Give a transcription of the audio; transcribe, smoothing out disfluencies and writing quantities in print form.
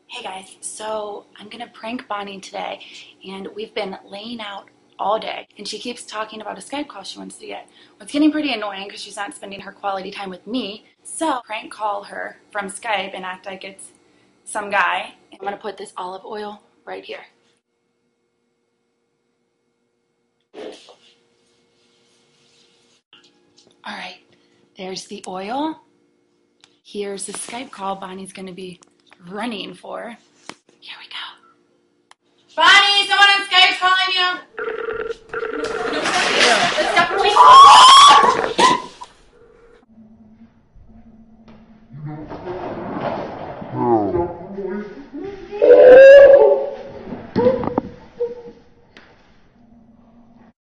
Hey guys, so I'm gonna prank Bonnie today, and we've been laying out all day, and she keeps talking about a Skype call she wants to get. Well, it's getting pretty annoying because she's not spending her quality time with me, so prank call her from Skype and act like it's some guy. I'm gonna put this olive oil right here. All right, there's the oil. Here's the Skype call Bonnie's gonna be running for. Here we go. Bonnie, someone on Skype's calling you.